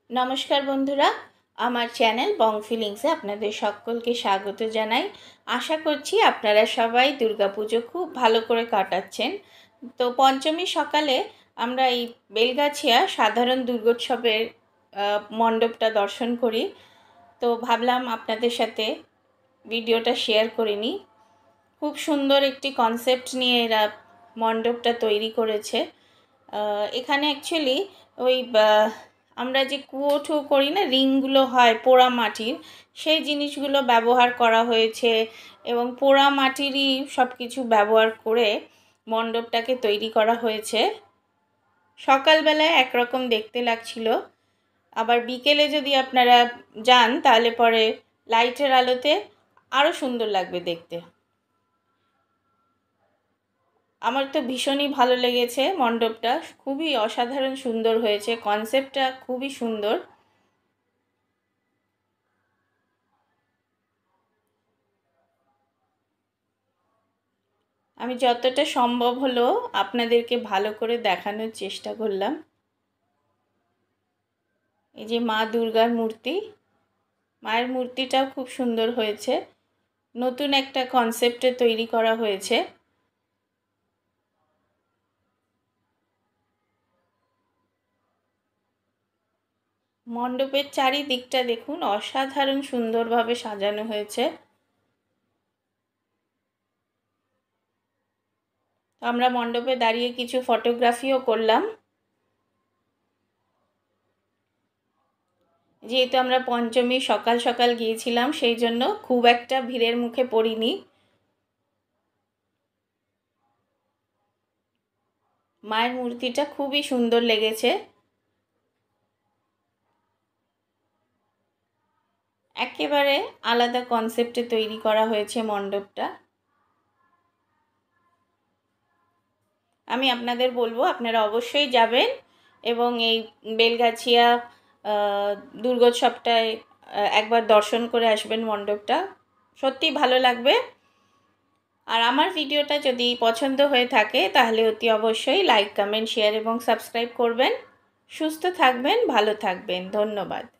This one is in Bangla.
নমস্কার বন্ধুরা, আমার চ্যানেল বং ফিলিংসে আপনাদের সকলকে স্বাগত জানাই। আশা করছি আপনারা সবাই দুর্গাপুজো খুব ভালো করে কাটাচ্ছেন। তো পঞ্চমী সকালে আমরা এই বেলগাছিয়া সাধারণ দুর্গোৎসবের মণ্ডপটা দর্শন করি। তো ভাবলাম আপনাদের সাথে ভিডিওটা শেয়ার করে নিই। খুব সুন্দর একটি কনসেপ্ট নিয়ে এরা মণ্ডপটা তৈরি করেছে। এখানে অ্যাকচুয়ালি ওই আমরা যে কুয়ো করি না, রিংগুলো হয় পোড়া মাটির, সেই জিনিসগুলো ব্যবহার করা হয়েছে এবং পোড়া মাটিরই সব কিছু ব্যবহার করে মণ্ডপটাকে তৈরি করা হয়েছে। সকালবেলায় একরকম দেখতে লাগছিল, আবার বিকেলে যদি আপনারা যান তাহলে পরে লাইটের আলোতে আরও সুন্দর লাগবে দেখতে। আমার তো ভীষণই ভালো লেগেছে মণ্ডপটা, খুবই অসাধারণ সুন্দর হয়েছে, কনসেপ্টটা খুবই সুন্দর। আমি যতটা সম্ভব হলো আপনাদেরকে ভালো করে দেখানোর চেষ্টা করলাম। এই যে মা দুর্গার মূর্তি, মায়ের মূর্তিটাও খুব সুন্দর হয়েছে, নতুন একটা কনসেপ্টে তৈরি করা হয়েছে। মণ্ডপের চারিদিকটা দেখুন, অসাধারণ সুন্দরভাবে সাজানো হয়েছে। আমরা মণ্ডপে দাঁড়িয়ে কিছু ফটোগ্রাফিও করলাম। যেহেতু আমরা পঞ্চমী সকাল সকাল গিয়েছিলাম, সেই জন্য খুব একটা ভিড়ের মুখে পড়িনি। মায়ের মূর্তিটা খুবই সুন্দর লেগেছে, একেবারে আলাদা কনসেপ্টে তৈরি করা হয়েছে মণ্ডপটা। আমি আপনাদের বলবো আপনারা অবশ্যই যাবেন এবং এই বেলগাছিয়া দুর্গোৎসবটায় একবার দর্শন করে আসবেন মণ্ডপটা, সত্যি ভালো লাগবে। আর আমার ভিডিওটা যদি পছন্দ হয়ে থাকে তাহলে অতি অবশ্যই লাইক, কমেন্ট, শেয়ার এবং সাবস্ক্রাইব করবেন। সুস্থ থাকবেন, ভালো থাকবেন, ধন্যবাদ।